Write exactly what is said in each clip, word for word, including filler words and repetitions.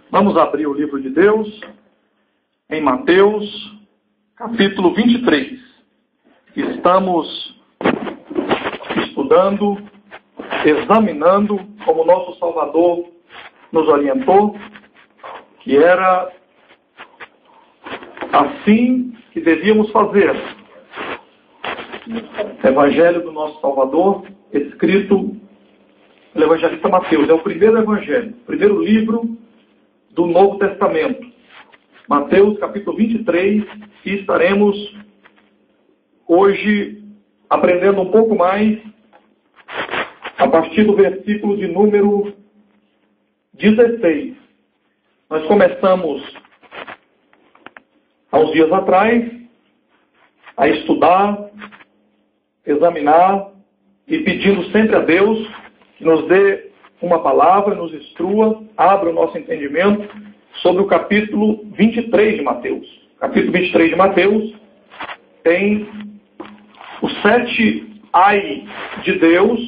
Vamos abrir o livro de Deus em Mateus, capítulo vinte e três. Estamos estudando, examinando, como nosso Salvador nos orientou, que era assim que devíamos fazer. Evangelho do nosso Salvador, escrito pelo evangelista Mateus. É o primeiro evangelho, o primeiro livro do Novo Testamento. Mateus, capítulo vinte e três, e estaremos hoje aprendendo um pouco mais a partir do versículo de número dezesseis. Nós começamos há uns dias atrás a estudar, examinar e pedindo sempre a Deus que nos dê uma palavra, nos instrua, abra o nosso entendimento sobre o capítulo vinte e três de Mateus. O capítulo vinte e três de Mateus tem os sete ai de Deus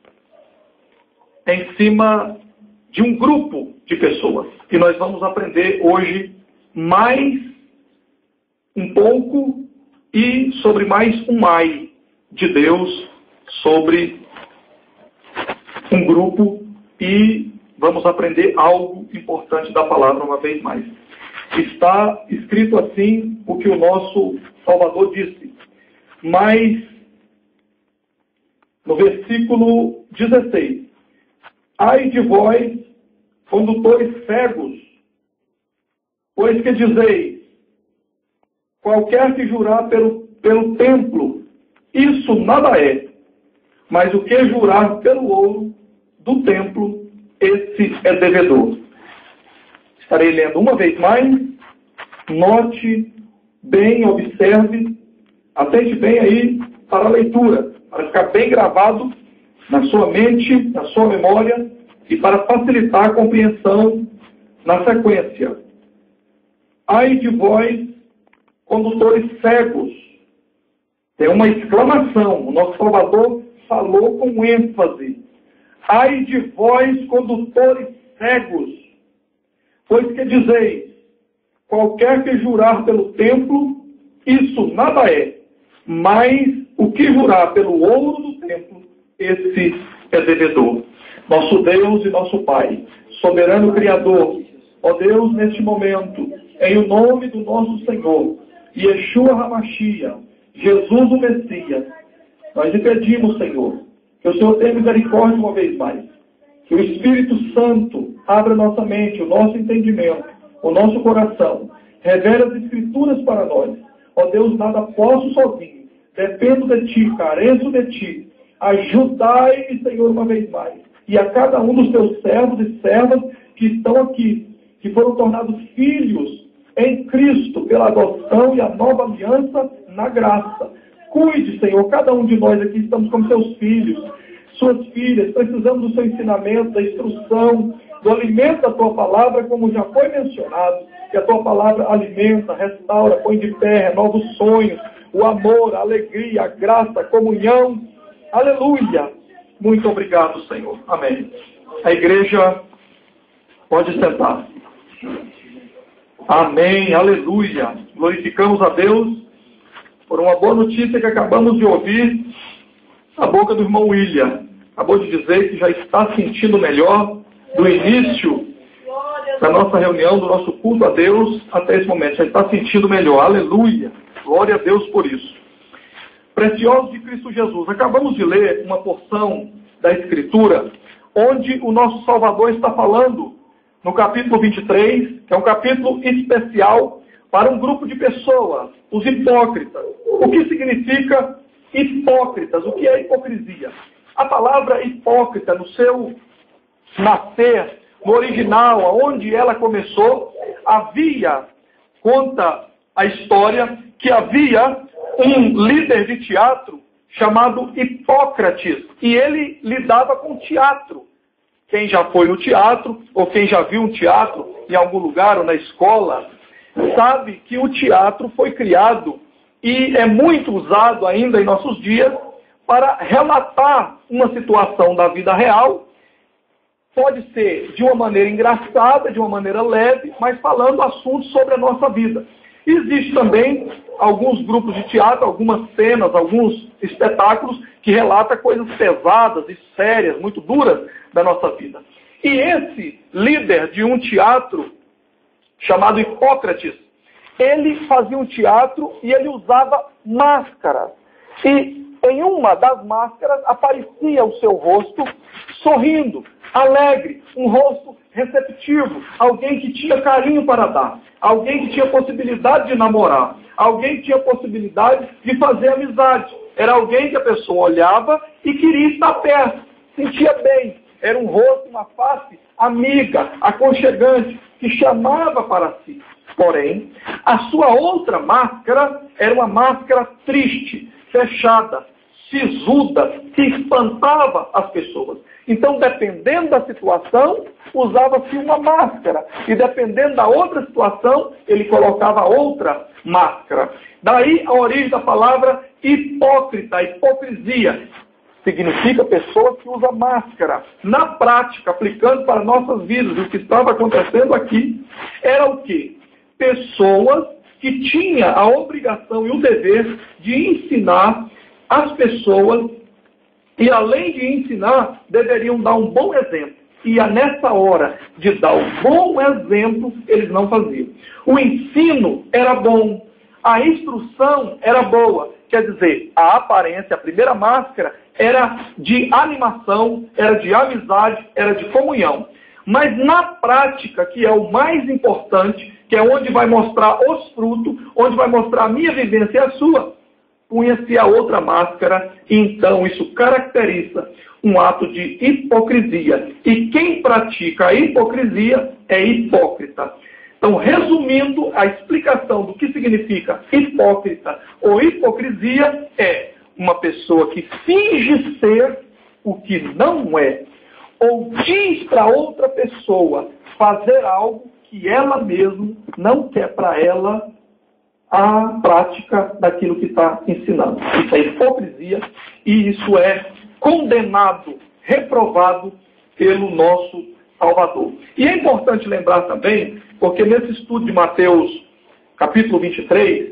em cima de um grupo de pessoas. E nós vamos aprender hoje mais um pouco e sobre mais um ai de Deus sobre um grupo, e vamos aprender algo importante da palavra uma vez mais. Está escrito assim o que o nosso Salvador disse. Mas, no versículo dezesseis, ai de vós, condutores cegos, pois que dizeis, qualquer que jurar pelo, pelo templo, isso nada é, mas o que jurar pelo ouro do templo, esse é devedor. Estarei lendo uma vez mais. Note bem, observe, atente bem aí para a leitura, para ficar bem gravado na sua mente, na sua memória, e para facilitar a compreensão na sequência. Ai de vós, condutores cegos. Tem uma exclamação. O nosso Salvador falou com ênfase. Ai de vós, condutores cegos, pois que dizeis, qualquer que jurar pelo templo, isso nada é, mas o que jurar pelo ouro do templo, esse é devedor. Nosso Deus e nosso Pai, soberano Criador, ó Deus, neste momento, em o nome do nosso Senhor, Yeshua HaMashiach, Jesus o Messias, nós lhe pedimos, Senhor, que o Senhor tenha misericórdia uma vez mais. Que o Espírito Santo abra nossa mente, o nosso entendimento, o nosso coração. Revele as Escrituras para nós. Ó Deus, nada posso sozinho. Dependo de Ti, careço de Ti. Ajudai-me, Senhor, uma vez mais. E a cada um dos Teus servos e servas que estão aqui, que foram tornados filhos em Cristo, pela adoção e a nova aliança na graça. Cuide, Senhor, cada um de nós aqui estamos como seus filhos, suas filhas, precisamos do seu ensinamento, da instrução, do alimento da tua palavra, como já foi mencionado, que a tua palavra alimenta, restaura, põe de pé, renova os sonhos, o amor, a alegria, a graça, a comunhão. Aleluia! Muito obrigado, Senhor. Amém. A igreja pode sentar. Amém. Aleluia. Glorificamos a Deus por uma boa notícia que acabamos de ouvir da boca do irmão William. Acabou de dizer que já está sentindo melhor do início da nossa reunião, do nosso culto a Deus, até esse momento. Já está sentindo melhor. Aleluia. Glória a Deus por isso. Preciosos de Cristo Jesus. Acabamos de ler uma porção da Escritura onde o nosso Salvador está falando no capítulo vinte e três, que é um capítulo especial para um grupo de pessoas, os hipócritas. O que significa hipócritas? O que é hipocrisia? A palavra hipócrita, no seu nascer, no original, onde ela começou, havia, conta a história, que havia um líder de teatro chamado Hipócrates, e ele lidava com teatro. Quem já foi no teatro, ou quem já viu um teatro em algum lugar ou na escola, sabe que o teatro foi criado e é muito usado ainda em nossos dias para relatar uma situação da vida real pode ser de uma maneira engraçada, de uma maneira leve, mas falando assuntos sobre a nossa vida. Existe também alguns grupos de teatro, algumas cenas, alguns espetáculos que relatam coisas pesadas e sérias, muito duras da nossa vida. E esse líder de um teatro, chamado Hipócrates, ele fazia um teatro e ele usava máscaras. E em uma das máscaras aparecia o seu rosto sorrindo, alegre, um rosto receptivo, alguém que tinha carinho para dar, alguém que tinha possibilidade de namorar, alguém que tinha possibilidade de fazer amizade. Era alguém que a pessoa olhava e queria estar perto, sentia bem. Era um rosto, uma face amiga, aconchegante, que chamava para si. Porém, a sua outra máscara era uma máscara triste, fechada, sisuda, que espantava as pessoas. Então, dependendo da situação, usava-se uma máscara. E dependendo da outra situação, ele colocava outra máscara. Daí a origem da palavra hipócrita, hipocrisia. Significa pessoa que usa máscara. Na prática, aplicando para nossas vidas, o que estava acontecendo aqui era o quê? Pessoas que tinham a obrigação e o dever de ensinar as pessoas e, além de ensinar, deveriam dar um bom exemplo. E nessa hora de dar um bom exemplo, eles não faziam. O ensino era bom, a instrução era boa. Quer dizer, a aparência, a primeira máscara, era de animação, era de amizade, era de comunhão. Mas na prática, que é o mais importante, que é onde vai mostrar os frutos, onde vai mostrar a minha vivência e a sua, punha-se a outra máscara, e então isso caracteriza um ato de hipocrisia. E quem pratica a hipocrisia é hipócrita. Então, resumindo, a explicação do que significa hipócrita ou hipocrisia é uma pessoa que finge ser o que não é, ou diz para outra pessoa fazer algo que ela mesma não quer para ela a prática daquilo que está ensinando. Isso é hipocrisia e isso é condenado, reprovado pelo nosso Salvador. E é importante lembrar também, porque nesse estudo de Mateus, capítulo vinte e três,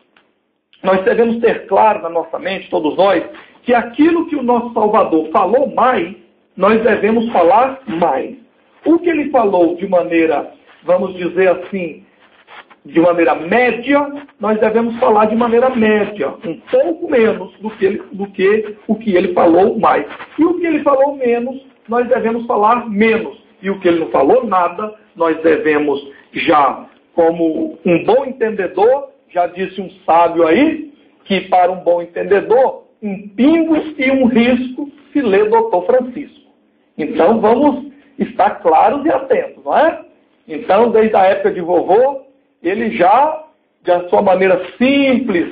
nós devemos ter claro na nossa mente, todos nós, que aquilo que o nosso Salvador falou mais, nós devemos falar mais. O que ele falou de maneira, vamos dizer assim, de maneira média, nós devemos falar de maneira média, um pouco menos do que, ele, do que o que ele falou mais. E o que ele falou menos, nós devemos falar menos. E o que ele não falou nada, nós devemos já, como um bom entendedor, já disse um sábio aí, que para um bom entendedor, um pingo e um risco se lê doutor Francisco. Então vamos estar claros e atentos, não é? Então, desde a época de vovô, ele já, de sua maneira simples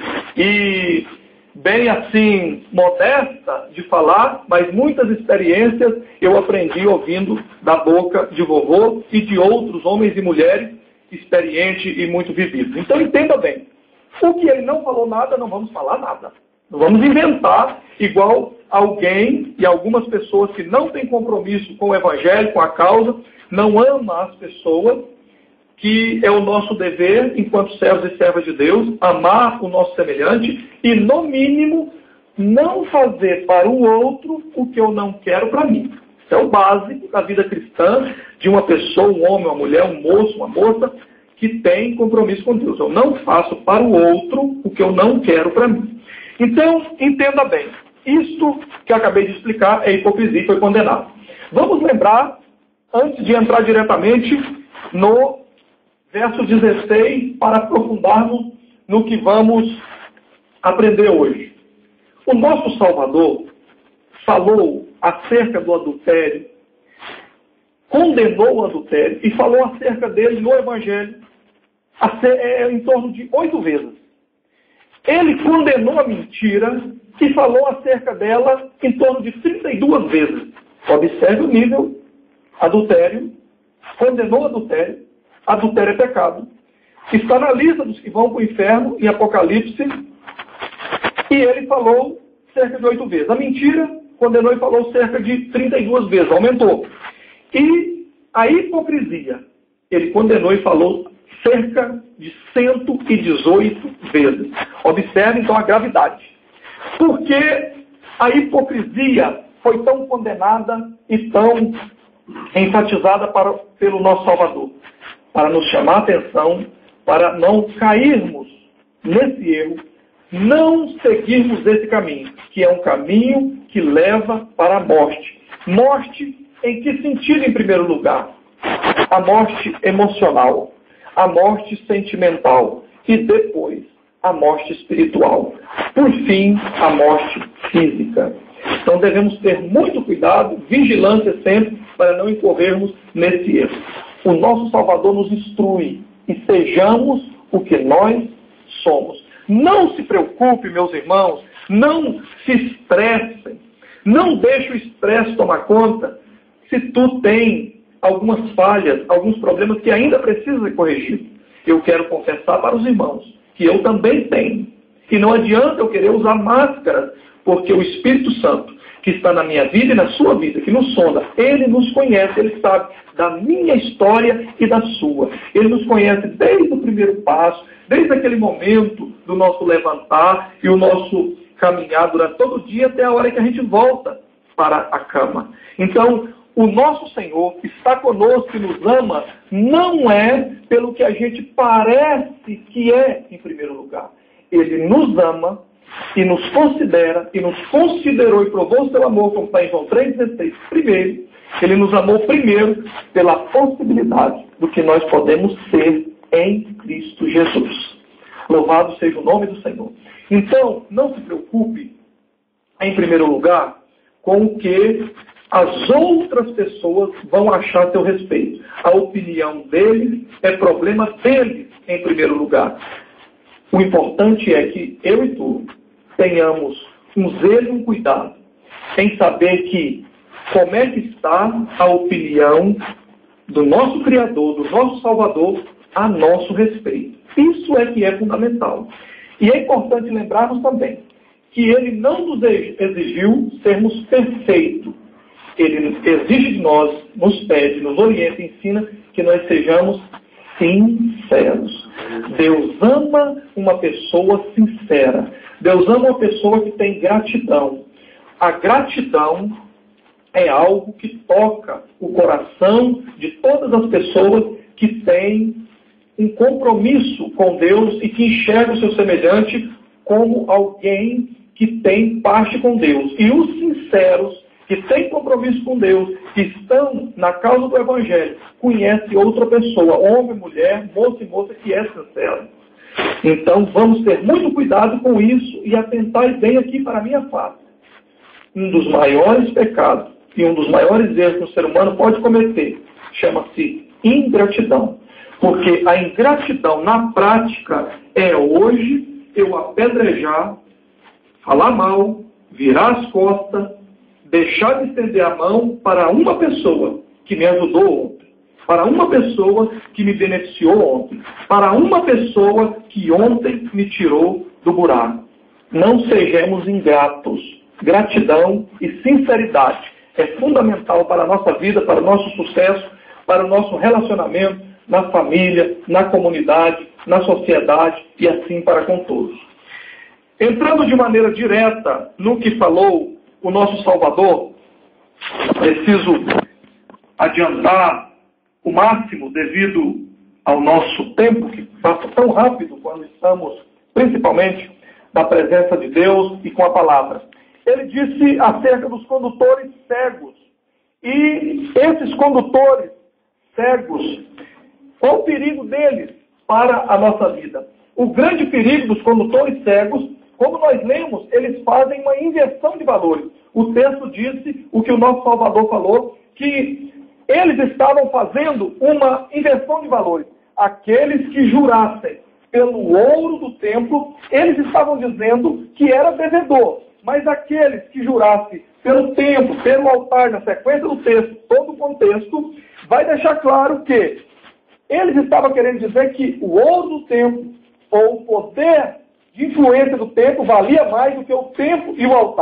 e bem assim, modesta de falar, mas muitas experiências eu aprendi ouvindo da boca de vovô e de outros homens e mulheres experientes e muito vividos. Então entenda bem, o que ele não falou nada, não vamos falar nada. Não vamos inventar igual alguém e algumas pessoas que não têm compromisso com o Evangelho, com a causa, não amam as pessoas, que é o nosso dever, enquanto servos e servas de Deus, amar o nosso semelhante e, no mínimo, não fazer para o outro o que eu não quero para mim. Isso é o básico da vida cristã de uma pessoa, um homem, uma mulher, um moço, uma moça, que tem compromisso com Deus. Eu não faço para o outro o que eu não quero para mim. Então, entenda bem. Isto que eu acabei de explicar é hipocrisia e foi condenado. Vamos lembrar, antes de entrar diretamente no verso dezesseis, para aprofundarmos no que vamos aprender hoje. O nosso Salvador falou acerca do adultério, condenou o adultério e falou acerca dele no Evangelho em torno de oito vezes. Ele condenou a mentira e falou acerca dela em torno de trinta e duas vezes. Observe o nível: adultério, condenou o adultério, adultério é pecado. Está na lista dos que vão para o inferno, em Apocalipse, e ele falou cerca de oito vezes. A mentira, condenou e falou cerca de trinta e duas vezes, aumentou. E a hipocrisia, ele condenou e falou cerca de cento e dezoito vezes. Observe então a gravidade. Porque a hipocrisia foi tão condenada e tão enfatizada para, pelo nosso Salvador? Para nos chamar a atenção, para não cairmos nesse erro, não seguirmos esse caminho, que é um caminho que leva para a morte. Morte em que sentido, em primeiro lugar? A morte emocional, a morte sentimental e depois a morte espiritual. Por fim, a morte física. Então devemos ter muito cuidado, vigilância sempre, para não incorrermos nesse erro. O nosso Salvador nos instrui e sejamos o que nós somos. Não se preocupe, meus irmãos, não se estressem, não deixe o estresse tomar conta se tu tem algumas falhas, alguns problemas que ainda precisam ser corrigidos. Eu quero confessar para os irmãos que eu também tenho. E não adianta eu querer usar máscaras, porque o Espírito Santo, que está na minha vida e na sua vida, que nos sonda, ele nos conhece, ele sabe da minha história e da sua. Ele nos conhece desde o primeiro passo, desde aquele momento do nosso levantar e o nosso caminhar durante todo o dia até a hora que a gente volta para a cama. Então, o nosso Senhor está conosco e nos ama, não é pelo que a gente parece que é em primeiro lugar. Ele nos ama e nos considera, e nos considerou e provou o seu amor, como está em João três dezesseis. Primeiro, ele nos amou primeiro pela possibilidade do que nós podemos ser em Cristo Jesus. Louvado seja o nome do Senhor. Então, não se preocupe, em primeiro lugar, com o que as outras pessoas vão achar a seu respeito. A opinião deles é problema deles, em primeiro lugar. O importante é que eu e tu tenhamos um zelo e um cuidado em saber que como é que está a opinião do nosso Criador, do nosso Salvador, a nosso respeito. Isso é que é fundamental. E é importante lembrarmos também que ele não nos exigiu sermos perfeitos. Ele exige de nós, nos pede, nos orienta, ensina que nós sejamos sinceros. Deus ama uma pessoa sincera. Deus ama uma pessoa que tem gratidão. A gratidão é algo que toca o coração de todas as pessoas que têm um compromisso com Deus e que enxergam o seu semelhante como alguém que tem parte com Deus. E os sinceros, que têm compromisso com Deus, que estão na causa do Evangelho, conhecem outra pessoa, homem, mulher, moço e moça, que é sincera. Então vamos ter muito cuidado com isso e atentar bem aqui para a minha face. Um dos maiores pecados e um dos maiores erros que o ser humano pode cometer chama-se ingratidão. Porque a ingratidão na prática é hoje eu apedrejar, falar mal, virar as costas, deixar de estender a mão para uma pessoa que me ajudou ontem, para uma pessoa que me beneficiou ontem, para uma pessoa que ontem me tirou do buraco. Não sejamos ingratos. Gratidão e sinceridade é fundamental para a nossa vida, para o nosso sucesso, para o nosso relacionamento na família, na comunidade, na sociedade e assim para com todos. Entrando de maneira direta no que falou o nosso Salvador, preciso adiantar o máximo devido ao nosso tempo, que passa tão rápido quando estamos, principalmente, na presença de Deus e com a palavra. Ele disse acerca dos condutores cegos. E esses condutores cegos, qual o perigo deles para a nossa vida? O grande perigo dos condutores cegos, como nós lemos, eles fazem uma inversão de valores. O texto disse, o que o nosso Salvador falou, que eles estavam fazendo uma inversão de valores. Aqueles que jurassem pelo ouro do templo, eles estavam dizendo que era devedor. Mas aqueles que jurassem pelo templo, pelo altar, na sequência do texto, todo o contexto, vai deixar claro que eles estavam querendo dizer que o ouro do templo, ou o poder de influência do templo, valia mais do que o templo e o altar.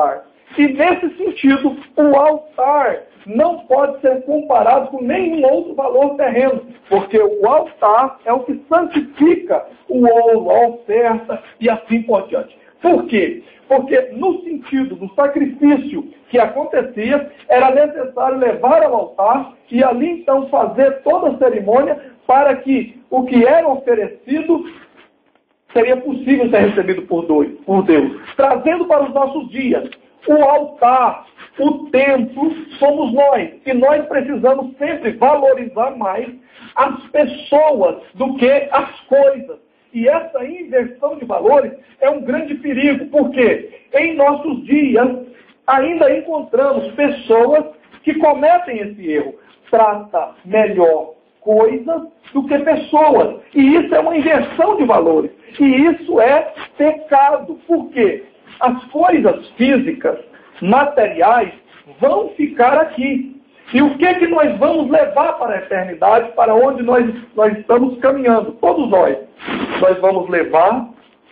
E nesse sentido, o altar não pode ser comparado com nenhum outro valor terreno, porque o altar é o que santifica o ouro, a oferta e assim por diante. Por quê? Porque no sentido do sacrifício que acontecia, era necessário levar ao altar e ali então fazer toda a cerimônia para que o que era oferecido seria possível ser recebido por Deus. Trazendo para os nossos dias, o altar, o templo, somos nós. E nós precisamos sempre valorizar mais as pessoas do que as coisas. E essa inversão de valores é um grande perigo, porque em nossos dias ainda encontramos pessoas que cometem esse erro. Trata melhor coisas do que pessoas. E isso é uma inversão de valores. E isso é pecado. Por quê? As coisas físicas, materiais, vão ficar aqui. E o que é que nós vamos levar para a eternidade, para onde nós, nós estamos caminhando? Todos nós. Nós vamos levar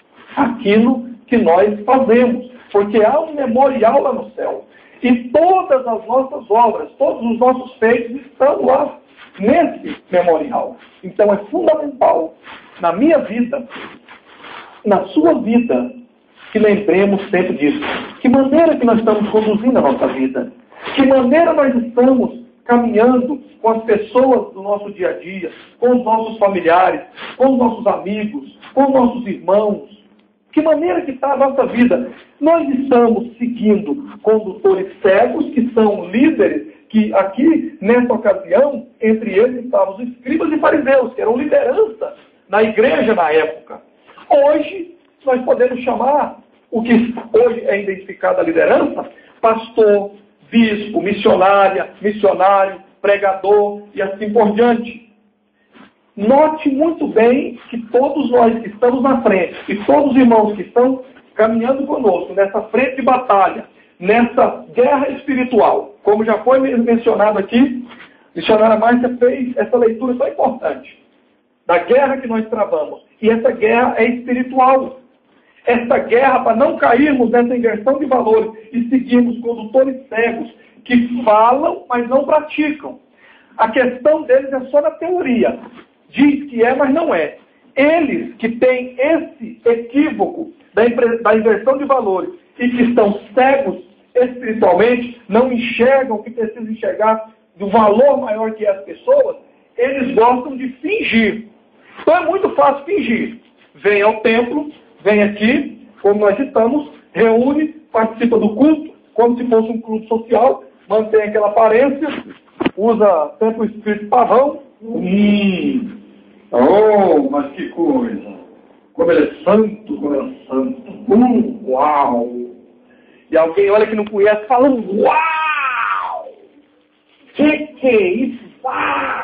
aquilo que nós fazemos. Porque há um memorial lá no céu. E todas as nossas obras, todos os nossos feitos estão lá, nesse memorial. Então é fundamental, na minha vida, na sua vida, que lembremos sempre disso. Que maneira que nós estamos conduzindo a nossa vida? Que maneira nós estamos caminhando com as pessoas do nosso dia a dia, com os nossos familiares, com os nossos amigos, com os nossos irmãos? Que maneira que está a nossa vida? Nós estamos seguindo condutores cegos, que são líderes, que aqui, nessa ocasião, entre eles estavam os escribas e fariseus, que eram liderança na igreja na época. Hoje, nós podemos chamar o que hoje é identificado a liderança, pastor, bispo, missionária, missionário, pregador e assim por diante. Note muito bem que todos nós que estamos na frente, e todos os irmãos que estão caminhando conosco nessa frente de batalha, nessa guerra espiritual, como já foi mencionado aqui, a missionária Márcia fez essa leitura tão importante, da guerra que nós travamos. E essa guerra é espiritual. Essa guerra, para não cairmos nessa inversão de valores e seguirmos condutores cegos que falam, mas não praticam. A questão deles é só na teoria. Diz que é, mas não é. Eles que têm esse equívoco da, da inversão de valores e que estão cegos espiritualmente, não enxergam o que precisam enxergar do valor maior que as pessoas, eles gostam de fingir. Então é muito fácil fingir. Vem ao templo, vem aqui, como nós estamos, reúne, participa do culto, como se fosse um clube social, mantém aquela aparência, usa sempre o espírito pavão. Hum, oh, mas que coisa! Como ele é santo, como ele é santo. Hum, uau! E alguém olha que não conhece, fala, uau! Que que é isso? Uau!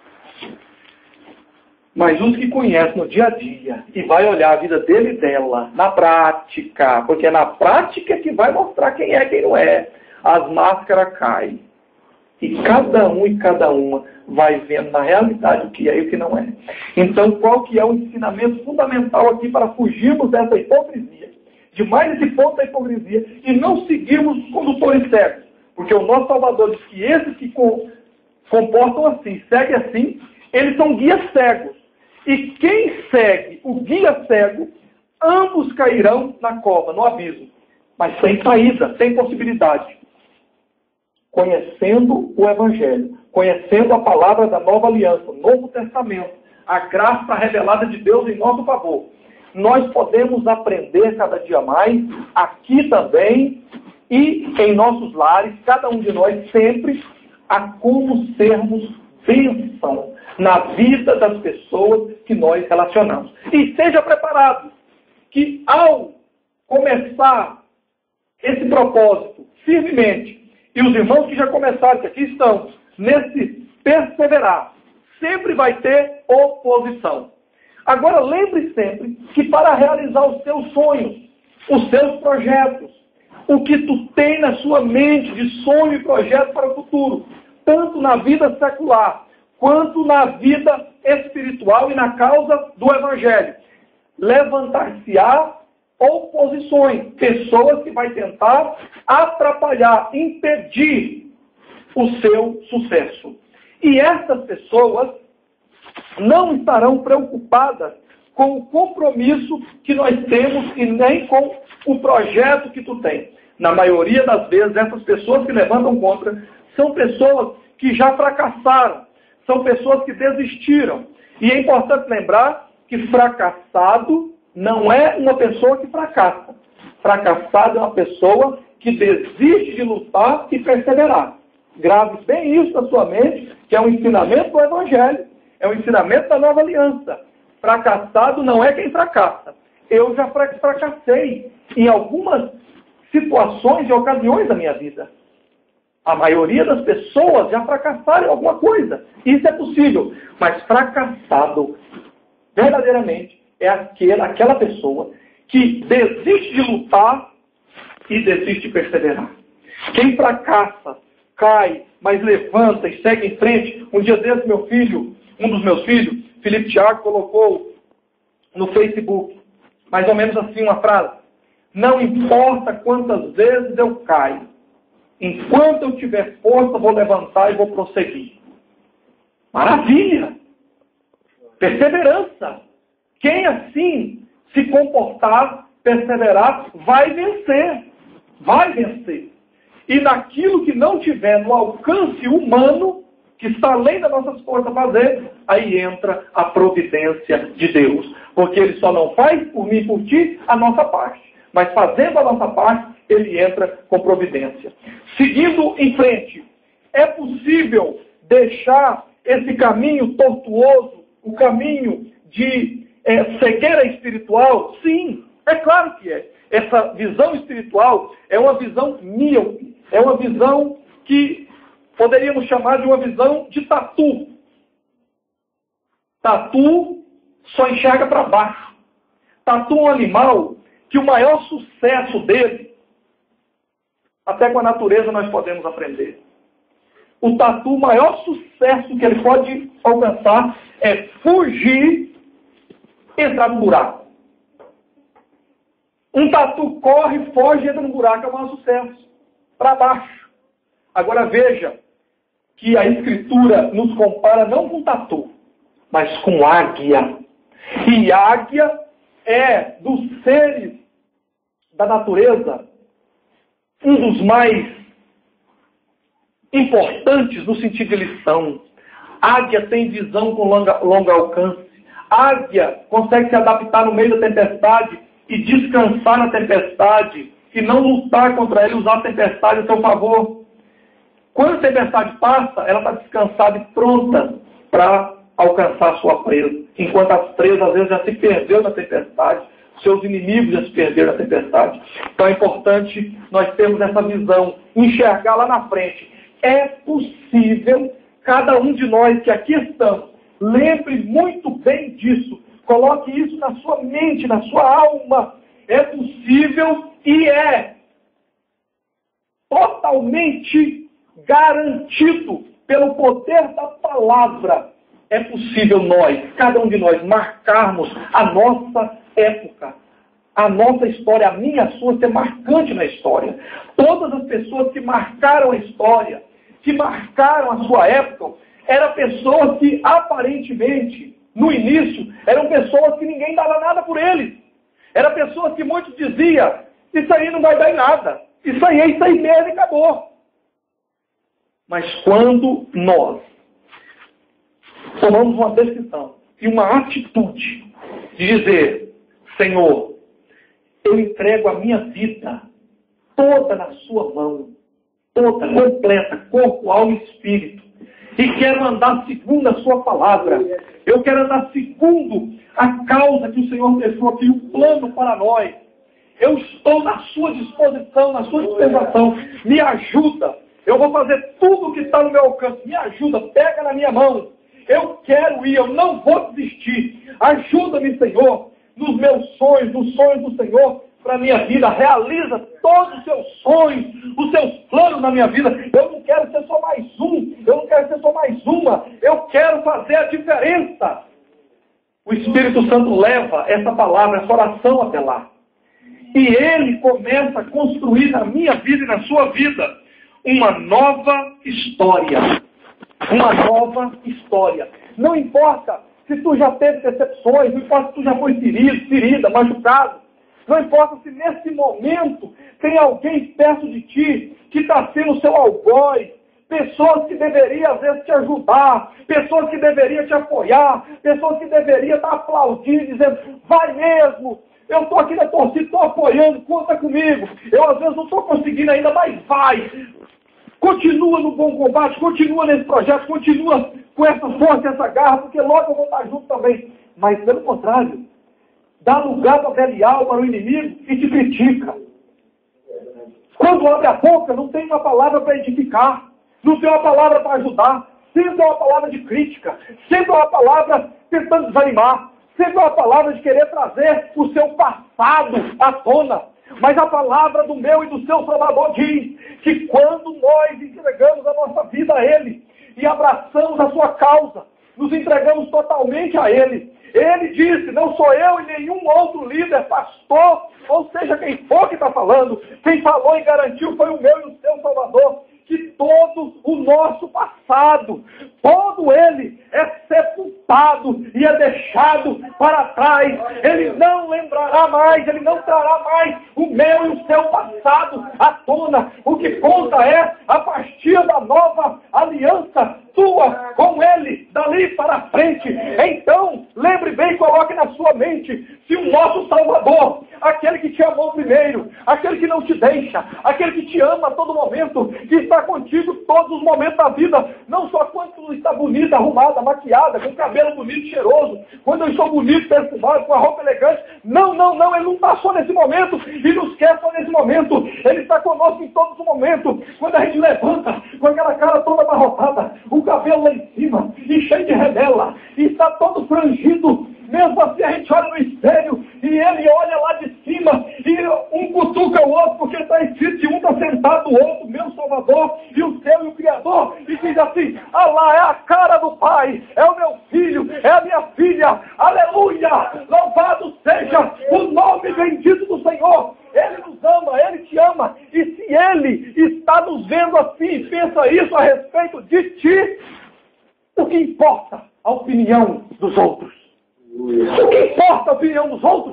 Mas os que conhecem no dia a dia e vai olhar a vida dele e dela na prática, porque é na prática que vai mostrar quem é e quem não é. As máscaras caem. E cada um e cada uma vai vendo na realidade o que é e o que não é. Então, qual que é o ensinamento fundamental aqui para fugirmos dessa hipocrisia? De mais esse ponto da hipocrisia e não seguirmos os condutores cegos. Porque o nosso Salvador diz que esses que comportam assim, seguem assim, eles são guias cegos. E quem segue o guia cego, ambos cairão na cova, no abismo. Mas sem saída, sem possibilidade. Conhecendo o Evangelho, conhecendo a palavra da nova aliança, o Novo Testamento, a graça revelada de Deus em nosso favor, nós podemos aprender cada dia mais, aqui também, e em nossos lares, cada um de nós sempre, a como sermos bênção na vida das pessoas que nós relacionamos. E esteja preparado que ao começar esse propósito firmemente, e os irmãos que já começaram, que aqui estão, nesse perseverar, sempre vai ter oposição. Agora lembre sempre que para realizar os seus sonhos, os seus projetos, o que tu tem na sua mente de sonho e projeto para o futuro, tanto na vida secular, quanto na vida espiritual e na causa do Evangelho, levantar-se-á oposições, pessoas que vai tentar atrapalhar, impedir o seu sucesso. E essas pessoas não estarão preocupadas com o compromisso que nós temos e nem com o projeto que tu tens. Na maioria das vezes, essas pessoas que levantam contra são pessoas que já fracassaram, são pessoas que desistiram. E é importante lembrar que fracassado não é uma pessoa que fracassa. Fracassado é uma pessoa que desiste de lutar e perseverar. Grave bem isso na sua mente, que é um ensinamento do Evangelho, é um ensinamento da Nova Aliança. Fracassado não é quem fracassa. Eu já fracassei em algumas situações e ocasiões da minha vida. A maioria das pessoas já fracassaram em alguma coisa. Isso é possível. Mas fracassado, verdadeiramente, é aquele, aquela pessoa que desiste de lutar e desiste de perseverar. Quem fracassa, cai, mas levanta e segue em frente. Um dia desses, meu filho, um dos meus filhos, Felipe Thiago, colocou no Facebook, mais ou menos assim, uma frase: não importa quantas vezes eu caio, enquanto eu tiver força, vou levantar e vou prosseguir. Maravilha! Perseverança. Quem assim se comportar, perseverar, vai vencer. Vai vencer. E naquilo que não tiver no alcance humano, que está além das nossas forças fazer, aí entra a providência de Deus. Porque Ele só não faz por mim e por ti a nossa parte. Mas fazendo a nossa parte, Ele entra com providência. Seguindo em frente, é possível deixar esse caminho tortuoso, o caminho de é, cegueira espiritual? Sim, é claro que é. Essa visão espiritual é uma visão míope, é uma visão que poderíamos chamar de uma visão de tatu. Tatu só enxerga para baixo. Tatu é um animal que o maior sucesso dele, até com a natureza nós podemos aprender. O tatu, o maior sucesso que ele pode alcançar é fugir, entrar no buraco. Um tatu corre, foge, entra no buraco, é o maior sucesso. Para baixo. Agora veja que a Escritura nos compara não com tatu, mas com águia. E águia é, dos seres da natureza, um dos mais importantes no sentido de lição. Águia tem visão com longa, longo alcance. Águia consegue se adaptar no meio da tempestade e descansar na tempestade e não lutar contra ela e usar a tempestade a seu favor. Quando a tempestade passa, ela está descansada e pronta para alcançar a sua presa. Enquanto as presas, às vezes, já se perdeu na tempestade, seus inimigos já se perderam na tempestade. Então é importante nós termos essa visão, enxergar lá na frente. É possível, cada um de nós que aqui estamos, lembre muito bem disso. Coloque isso na sua mente, na sua alma. É possível e é totalmente garantido pelo poder da palavra. É possível nós, cada um de nós, marcarmos a nossa época, a nossa história, a minha, a sua, ser marcante na história. Todas as pessoas que marcaram a história, que marcaram a sua época, eram pessoas que aparentemente, no início, eram pessoas que ninguém dava nada por eles. Eram pessoas que muitos diziam: isso aí não vai dar em nada, isso aí é isso aí mesmo e acabou. Mas quando nós tomamos uma decisão e uma atitude de dizer: Senhor, eu entrego a minha vida toda na sua mão, toda, completa, corpo, alma e espírito, e quero andar segundo a sua palavra, eu quero andar segundo a causa que o Senhor deixou aqui, o plano para nós. Eu estou na sua disposição, na sua dispensação, me ajuda. Eu vou fazer tudo o que está no meu alcance. Me ajuda, pega na minha mão. Eu quero ir, eu não vou desistir. Ajuda-me, Senhor, nos meus sonhos, nos sonhos do Senhor para a minha vida. Realiza todos os seus sonhos, os seus planos na minha vida. Eu não quero ser só mais um, eu não quero ser só mais uma. Eu quero fazer a diferença. O Espírito Santo leva essa palavra, essa oração até lá. E Ele começa a construir na minha vida e na sua vida uma nova história. Uma nova história. Não importa se tu já teve decepções, não importa se tu já foi ferido, ferida, machucado. Não importa se nesse momento tem alguém perto de ti que está sendo seu algoz. Pessoas que deveriam, às vezes, te ajudar. Pessoas que deveriam te apoiar. Pessoas que deveriam estar aplaudindo, dizendo, vai mesmo. Eu estou aqui na torcida, estou apoiando, conta comigo. Eu, às vezes, não estou conseguindo ainda, mas vai. Continua no bom combate, continua nesse projeto, continua com essa força, essa garra, porque logo eu vou estar junto também. Mas, pelo contrário, dá lugar para Belial, para o inimigo, e te critica. Quando abre a boca, não tem uma palavra para edificar, não tem uma palavra para ajudar, sempre é uma palavra de crítica, sempre é uma palavra tentando desanimar, sempre é uma palavra de querer trazer o seu passado à tona. Mas a palavra do meu e do seu Salvador diz que quando nós entregamos a nossa vida a Ele e abraçamos a sua causa, nos entregamos totalmente a Ele. Ele disse, não sou eu e nenhum outro líder, pastor, ou seja, quem for que está falando, quem falou e garantiu foi o meu e o seu Salvador, que todo o nosso passado, todo ele é sepultado e é deixado para trás. Ele não lembrará mais, ele não trará mais o meu e o seu passado à tona. O que conta é a partir da nova aliança tua com ele, dali para frente. Então, lembre bem, coloque na sua mente, se o nosso Salvador, aquele que te amou primeiro, aquele que não te deixa, aquele que te ama a todo momento, que está contigo todos os momentos da vida, não só quando tu está bonita, arrumada, maquiada, com cabelo bonito, cheiroso, quando eu estou bonito, perfumado, com a roupa elegante, não, não, não, ele não está só nesse momento, e nos quer só nesse momento, ele está conosco em todos os momentos, quando a gente levanta, com aquela cara toda amarrotada, o cabelo lá em cima, e cheio de remela, e está todo frangido, mesmo assim a gente olha no espelho, e ele olha lá de cima, e um cutuca o outro, porque está escrito que um está sentado do outro, meu Salvador, e o seu e o Criador, e diz assim, ah lá, é a cara do Pai, é o meu filho, é a minha filha, aleluia, louvado seja o nome bendito do Senhor. Ele nos ama, Ele te ama, e se Ele está nos vendo assim, e pensa isso a respeito de ti, o que importa a opinião dos outros? O que importa a opinião dos outros?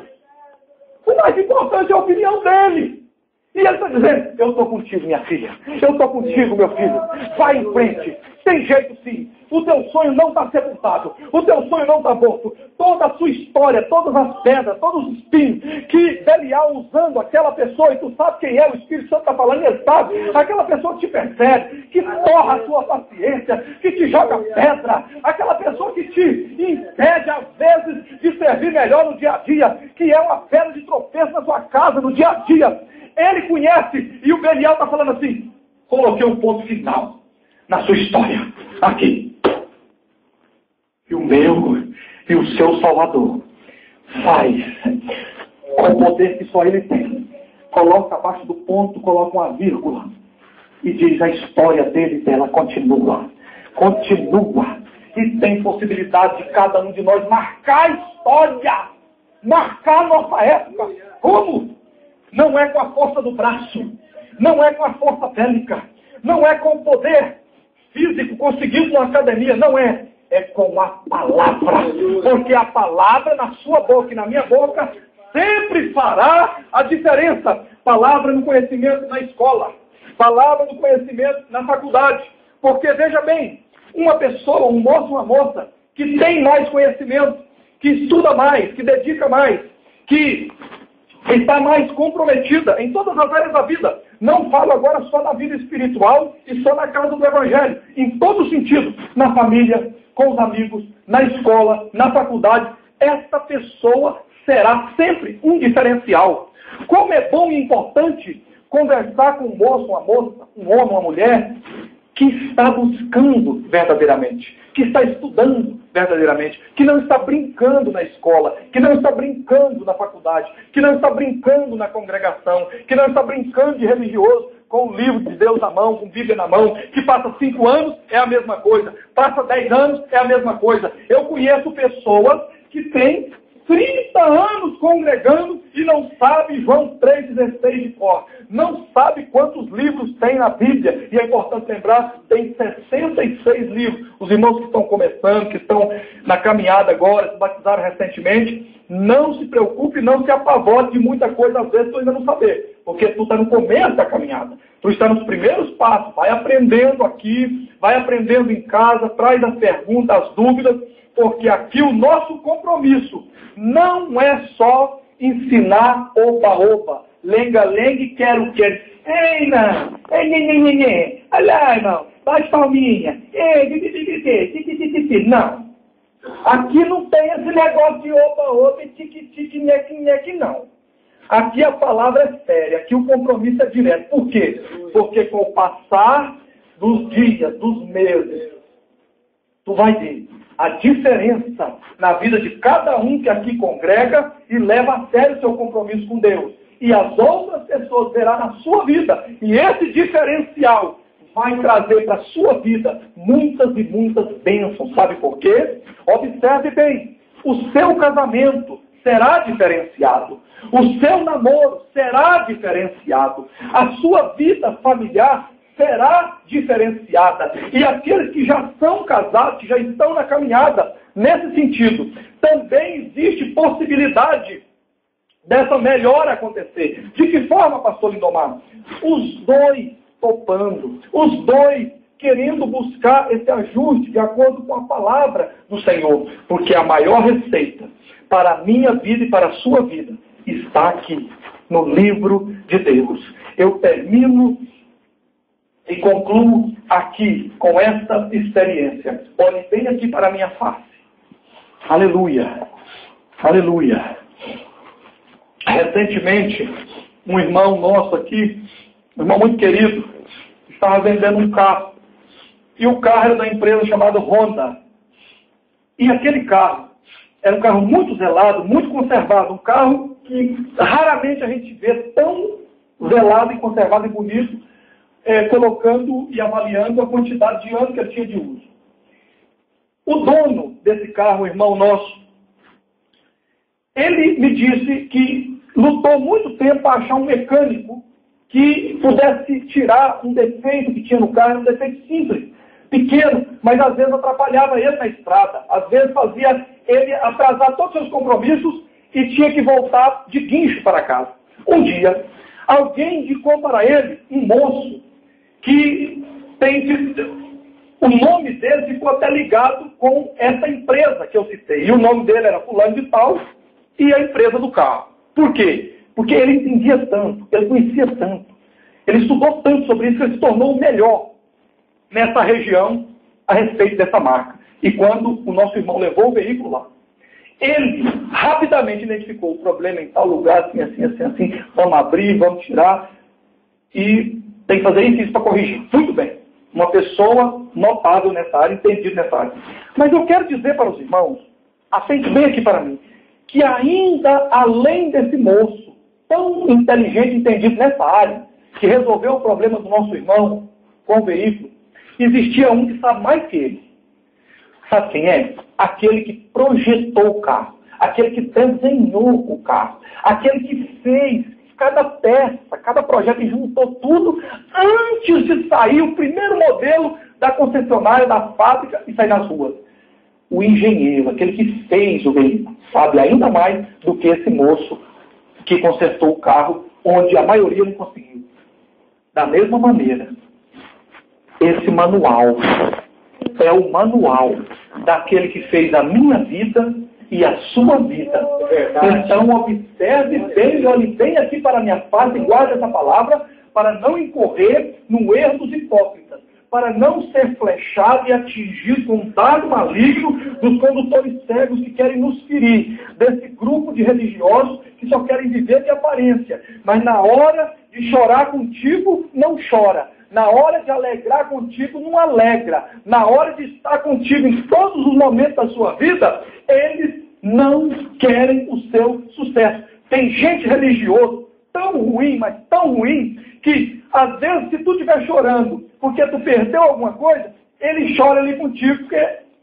O mais importante é a opinião dele. E ele está dizendo, eu estou contigo, minha filha. Eu estou contigo, meu filho. Vai em frente. Tem jeito sim. O teu sonho não está sepultado. O teu sonho não está morto. Toda a sua história, todas as pedras, todos os espinhos que Belial usando aquela pessoa, e tu sabe quem é, o Espírito Santo está falando, e ele sabe, aquela pessoa que te persegue, que torra a sua paciência, que te joga pedra, aquela pessoa que te impede às vezes de servir melhor no dia a dia, que é uma pedra de tropeço na sua casa, no dia a dia. Ele conhece, e o Belial está falando assim, coloquei um ponto final na sua história, aqui. E o meu e o seu Salvador faz, com o poder que só ele tem, coloca abaixo do ponto, coloca uma vírgula, e diz a história dele e dela continua, continua, e tem possibilidade de cada um de nós marcar a história, marcar a nossa época. Como? Não é com a força do braço, não é com a força bélica, não é com o poder físico conseguido na academia, não é. É com a palavra, porque a palavra na sua boca e na minha boca sempre fará a diferença. Palavra no conhecimento na escola, palavra no conhecimento na faculdade, porque veja bem, uma pessoa, um moço, uma moça, que tem mais conhecimento, que estuda mais, que dedica mais, que está mais comprometida em todas as áreas da vida. Não falo agora só na vida espiritual e só na casa do Evangelho. Em todo sentido. Na família, com os amigos, na escola, na faculdade. Esta pessoa será sempre um diferencial. Como é bom e importante conversar com um moço, uma moça, um homem, uma mulher, que está buscando verdadeiramente, que está estudando verdadeiramente, que não está brincando na escola, que não está brincando na faculdade, que não está brincando na congregação, que não está brincando de religioso, com o livro de Deus na mão, com a Bíblia na mão, que passa cinco anos, é a mesma coisa, passa dez anos, é a mesma coisa. Eu conheço pessoas que têm trinta anos congregando e não sabe João três dezesseis de cor. Não sabe quantos livros tem na Bíblia. E é importante lembrar, tem sessenta e seis livros. Os irmãos que estão começando, que estão na caminhada agora, se batizaram recentemente, não se preocupe, não se apavore de muita coisa, às vezes tu ainda não saber. Porque tu está no começo da caminhada. Tu está nos primeiros passos. Vai aprendendo aqui, vai aprendendo em casa, traz as perguntas, as dúvidas, porque aqui o nosso compromisso não é só ensinar oba-oba, lenga-lenga, quero-quero. Ei, não, ei, nê, nê, nê, nê, olha, irmão, bate palminha, ei, di, di, di, di, di, di, di. Não. Aqui não tem esse negócio de oba-oba e tique-tique, nheque-nheque, não. Aqui a palavra é séria, aqui o compromisso é direto. Por quê? Porque com o passar dos dias, dos meses, tu vai ver a diferença na vida de cada um que aqui congrega e leva a sério o seu compromisso com Deus. E as outras pessoas verão na sua vida. E esse diferencial vai trazer para a sua vida muitas e muitas bênçãos. Sabe por quê? Observe bem. O seu casamento será diferenciado. O seu namoro será diferenciado. A sua vida familiar será diferenciada. E aqueles que já são casados, que já estão na caminhada, nesse sentido, também existe possibilidade dessa melhora acontecer. De que forma, pastor Lindomar? Os dois topando, os dois querendo buscar esse ajuste de acordo com a palavra do Senhor. Porque a maior receita para a minha vida e para a sua vida está aqui, no livro de Deus. Eu termino e concluo aqui com esta experiência. Olhe bem aqui para a minha face. Aleluia. Aleluia. Recentemente, um irmão nosso aqui, um irmão muito querido, estava vendendo um carro. E o carro era da empresa chamada Honda. E aquele carro era um carro muito zelado, muito conservado. Um carro que raramente a gente vê tão zelado e conservado e bonito, É, colocando e avaliando a quantidade de anos que ele tinha de uso. O dono desse carro, o irmão nosso, ele me disse que lutou muito tempo para achar um mecânico que pudesse tirar um defeito que tinha no carro, um defeito simples, pequeno, mas às vezes atrapalhava ele na estrada, às vezes fazia ele atrasar todos os seus compromissos e tinha que voltar de guincho para casa. Um dia, alguém indicou para ele um moço que tem o nome dele ficou até ligado com essa empresa que eu citei. E o nome dele era fulano de tal e a empresa do carro. Por quê? Porque ele entendia tanto, ele conhecia tanto, ele estudou tanto sobre isso que ele se tornou o melhor nessa região a respeito dessa marca. E quando o nosso irmão levou o veículo lá, ele rapidamente identificou o problema em tal lugar, assim, assim, assim, assim, vamos abrir, vamos tirar e tem que fazer isso e isso para corrigir. Muito bem. Uma pessoa notável nessa área, entendida nessa área. Mas eu quero dizer para os irmãos, atente bem aqui para mim, que ainda além desse moço, tão inteligente e entendido nessa área, que resolveu o problema do nosso irmão com o veículo, existia um que sabe mais que ele. Sabe quem é? Aquele que projetou o carro, aquele que desenhou o carro, aquele que fez cada peça, cada projeto e juntou tudo antes de sair o primeiro modelo da concessionária, da fábrica e sair nas ruas. O engenheiro, aquele que fez o veículo, sabe ainda mais do que esse moço que consertou o carro, onde a maioria não conseguiu. Da mesma maneira, esse manual é o manual daquele que fez a minha vida e a sua vida. Então observe bem, olhe bem aqui para a minha face e guarde essa palavra para não incorrer no erro dos hipócritas, para não ser flechado e atingido com um dardo maligno dos condutores cegos que querem nos ferir, desse grupo de religiosos que só querem viver de aparência, mas na hora de chorar contigo, não chora. Na hora de alegrar contigo, não alegra. Na hora de estar contigo em todos os momentos da sua vida, eles não querem o seu sucesso. Tem gente religiosa tão ruim, mas tão ruim, que às vezes se tu estiver chorando porque tu perdeu alguma coisa, ele chora ali contigo porque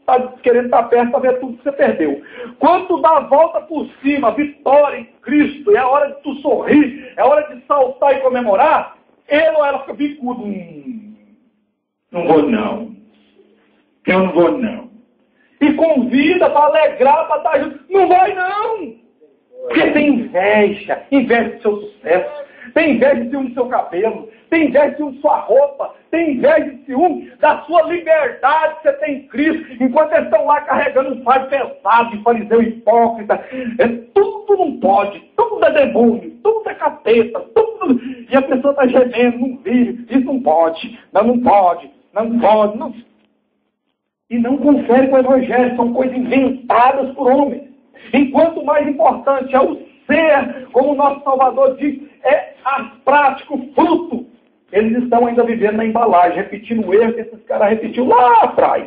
está querendo estar perto para ver tudo que você perdeu. Quando tu dá a volta por cima, vitória em Cristo, é a hora de tu sorrir, é a hora de saltar e comemorar, ele ou ela fica bicudo. Hum, não vou não. Eu não vou não. E convida para alegrar, para estar junto. Não vai não. Porque tem inveja, inveja do seu sucesso, tem inveja de ciúme do seu cabelo, tem inveja de ciúme da sua roupa, tem inveja de ciúme da sua liberdade que você tem em Cristo, enquanto eles estão lá carregando um fardo pesado de fariseu hipócrita. É, tudo não pode, tudo é demônio, tudo é capeta, tudo. E a pessoa está gemendo, não vive, isso não pode, não, não pode, não pode, não. E não confere com o Evangelho, são coisas inventadas por homens. Enquanto mais importante é o ser, como o nosso Salvador diz, é a prática, o fruto. Eles estão ainda vivendo na embalagem, repetindo o erro que esses caras repetiram lá atrás.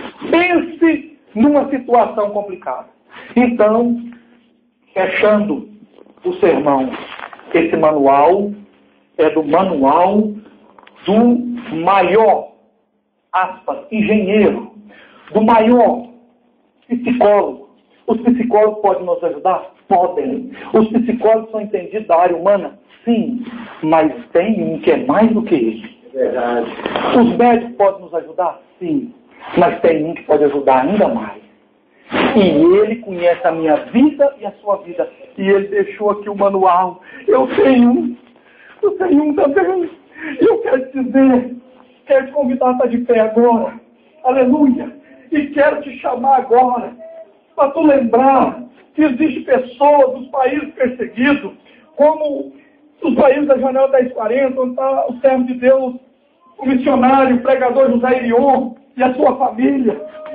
Pense numa situação complicada. Então, fechando o sermão, esse manual é do manual do maior, aspas, engenheiro, do maior psicólogo. Os psicólogos podem nos ajudar? Podem. Os psicólogos são entendidos da área humana? Sim. Mas tem um que é mais do que ele. É verdade. Os médicos podem nos ajudar? Sim. Mas tem um que pode ajudar ainda mais. E ele conhece a minha vida e a sua vida. E ele deixou aqui o manual. Eu tenho um. Eu tenho um também. E eu quero te dizer, quero te convidar a estar de pé agora. Aleluia. E quero te chamar agora para tu lembrar que existem pessoas dos países perseguidos, como os países da Janela dez quarenta, onde está o servo de Deus, o missionário, o pregador José Irion e a sua família.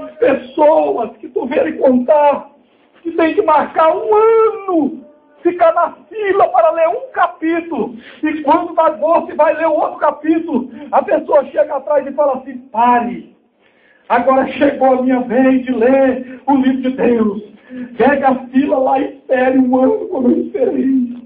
Pessoas que tu vês contar, que tem que marcar um ano, ficar na fila para ler um capítulo. E quando dá gosto e vai ler o outro capítulo, a pessoa chega atrás e fala assim, pare. Agora chegou a minha vez de ler o livro de Deus. Pega a fila lá e espere um ano como eu esperei.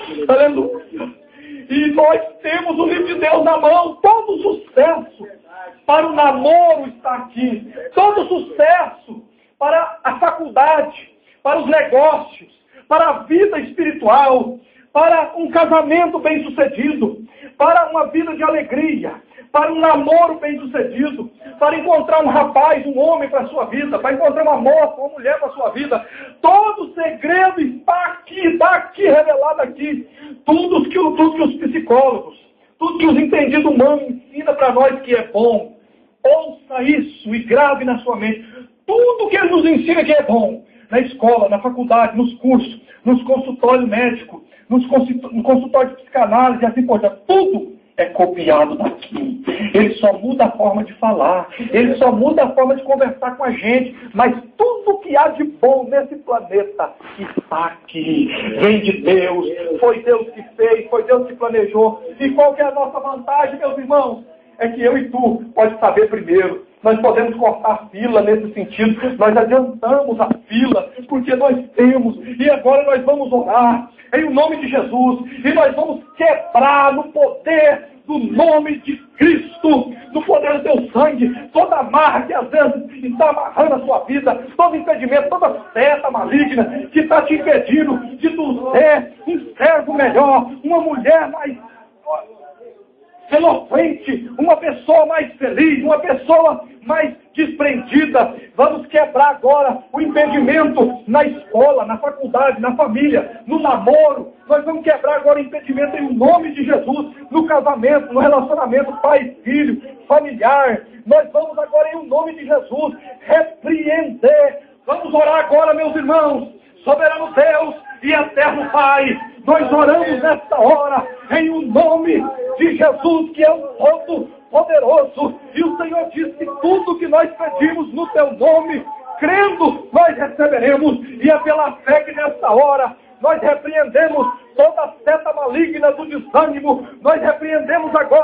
Aleluia. E nós temos o livro de Deus na mão. Todo sucesso para o namoro está aqui. Todo sucesso para a faculdade, para os negócios, para a vida espiritual, para um casamento bem-sucedido, para uma vida de alegria, para um namoro bem-sucedido, para encontrar um rapaz, um homem para a sua vida, para encontrar uma moça, uma mulher para a sua vida. Todo o segredo está aqui, está aqui, revelado aqui. Tudo que, tudo que os psicólogos, tudo que os entendidos humanos ensinam para nós que é bom. Ouça isso e grave na sua mente. Tudo que eles nos ensinam que é bom, na escola, na faculdade, nos cursos, nos consultórios médicos, nos consultórios de psicanálise, assim por diante, tudo é copiado daqui. Ele só muda a forma de falar, ele só muda a forma de conversar com a gente, mas tudo que há de bom nesse planeta está aqui. Vem de Deus, foi Deus que fez, foi Deus que planejou. E qual que é a nossa vantagem, meus irmãos? É que eu e tu pode saber primeiro. Nós podemos cortar a fila nesse sentido. Nós adiantamos a fila, porque nós temos. E agora nós vamos orar em nome de Jesus. E nós vamos quebrar no poder do nome de Cristo, no poder do teu sangue, toda amarra que às vezes está amarrando a sua vida, todo impedimento, toda seta maligna que está te impedindo de tu ser um servo melhor, uma mulher mais eloquente, uma pessoa mais feliz, uma pessoa mais desprendida. Vamos quebrar agora o impedimento na escola, na faculdade, na família, no namoro. Nós vamos quebrar agora o impedimento em nome de Jesus, no casamento, no relacionamento pai-filho, familiar. Nós vamos agora em nome de Jesus repreender. Vamos orar agora, meus irmãos. Soberano Deus e eterno Pai, nós oramos nesta hora em o nome de Jesus, que é o Todo-Poderoso. E o Senhor diz que tudo que nós pedimos no teu nome, crendo, nós receberemos. E é pela fé que nesta hora nós repreendemos toda a seta maligna do desânimo. Nós repreendemos agora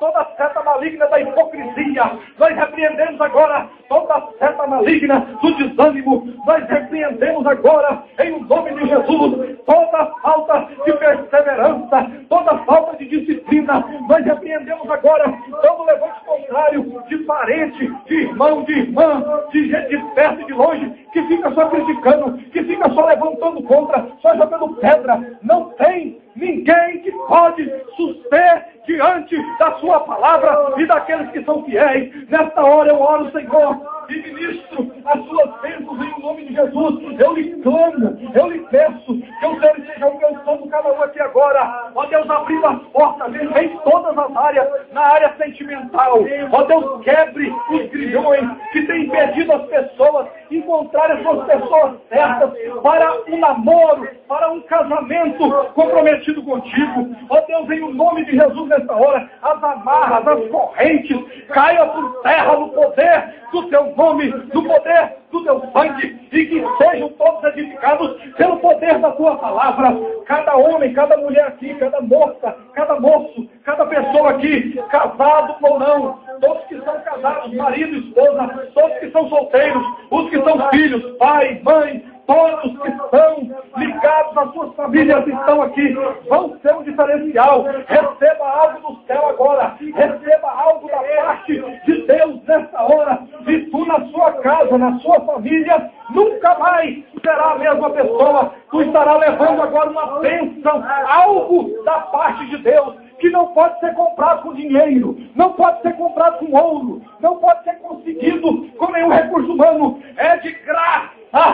toda seta maligna da hipocrisia. Nós repreendemos agora toda seta maligna do desânimo. Nós repreendemos agora, em nome de Jesus, toda falta de perseverança, toda falta de disciplina. Nós repreendemos agora todo levante contrário de parente, de irmão, de irmã, de gente de perto e de longe, que fica só criticando, que fica só levantando contra, só jogando pedra. Não tem ninguém que pode suster diante da sua palavra e daqueles que são fiéis. Nesta hora eu oro, Senhor, e ministro as suas bênçãos em nome de Jesus. Eu lhe clamo, eu lhe peço que o Senhor esteja alcançando cada um aqui agora. Ó Deus, abrindo as portas em todas as áreas, na área sentimental. Ó Deus, quebre os grilhões que têm impedido as pessoas encontrarem as suas pessoas certas para um namoro, para um casamento comprometido contigo. Ó Deus, em o nome de Jesus, nesta hora, as amarras, as correntes caiam por terra no poder do teu nome, no poder do teu sangue, e que sejam todos edificados pelo poder da tua palavra. Cada homem, cada mulher aqui, cada moça, cada moço, cada pessoa aqui, casado ou não, todos que são casados, marido, esposa, todos que são solteiros, os que são filhos, pai, mãe, todos que estão ligados às suas famílias estão aqui, vão ser um diferencial. Receba algo do céu agora, receba algo da parte de Deus nesta hora, e tu na sua casa, na sua família, nunca mais será a mesma pessoa. Tu estará levando agora uma bênção, algo da parte de Deus, que não pode ser comprado com dinheiro, não pode ser comprado com ouro, não pode ser conseguido com nenhum recurso humano. É de graça,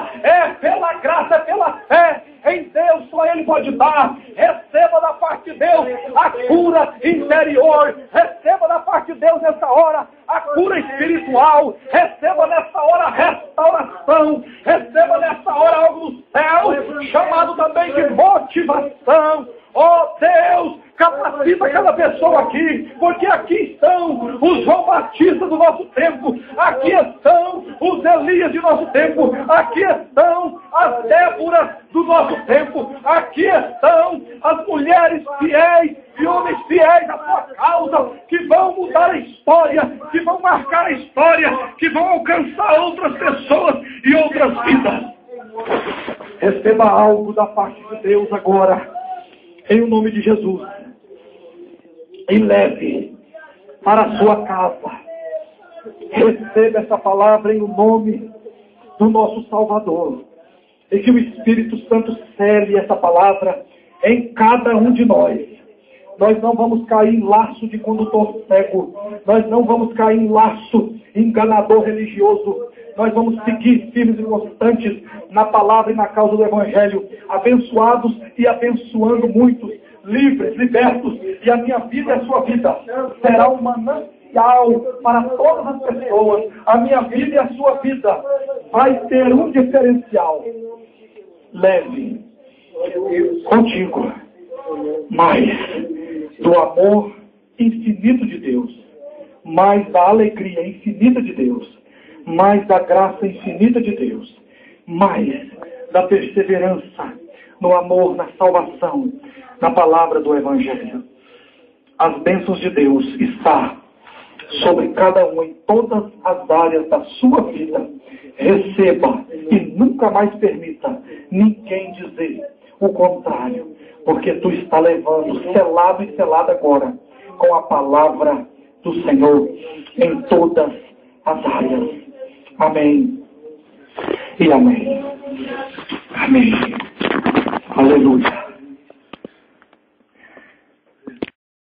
é pela graça, é pela fé em Deus, só Ele pode dar. Receba da parte de Deus a cura interior, receba da parte de Deus nessa hora a cura espiritual, receba nessa hora a restauração, receba nessa hora algo do céu, chamado também de motivação. Ó Deus, capacita aquela pessoa aqui, porque aqui estão os João Batista do nosso tempo, aqui estão os Elias de nosso tempo, aqui estão as Déboras do nosso tempo, aqui estão as mulheres fiéis e homens fiéis à sua causa, que vão mudar a história, que vão marcar a história, que vão alcançar outras pessoas e outras vidas. Receba algo da parte de Deus agora, em nome de Jesus, e leve para a sua casa. Receba essa palavra em nome do nosso Salvador, e que o Espírito Santo cele essa palavra em cada um de nós. Nós não vamos cair em laço de condutor cego, nós não vamos cair em laço enganador religioso. Nós vamos seguir firmes e constantes na palavra e na causa do Evangelho, abençoados e abençoando muitos, livres, libertos, e a minha vida e a sua vida será um manancial para todas as pessoas. A minha vida e a sua vida vai ter um diferencial. Leve contigo mais do amor infinito de Deus, mais da alegria infinita de Deus, mais da graça infinita de Deus, mais da perseverança no amor, na salvação, na palavra do Evangelho. As bênçãos de Deus está sobre cada um em todas as áreas da sua vida. Receba e nunca mais permita ninguém dizer o contrário, porque tu está levando, selado e selado agora, com a palavra do Senhor em todas as áreas. Amém e amém. Amém. Aleluia.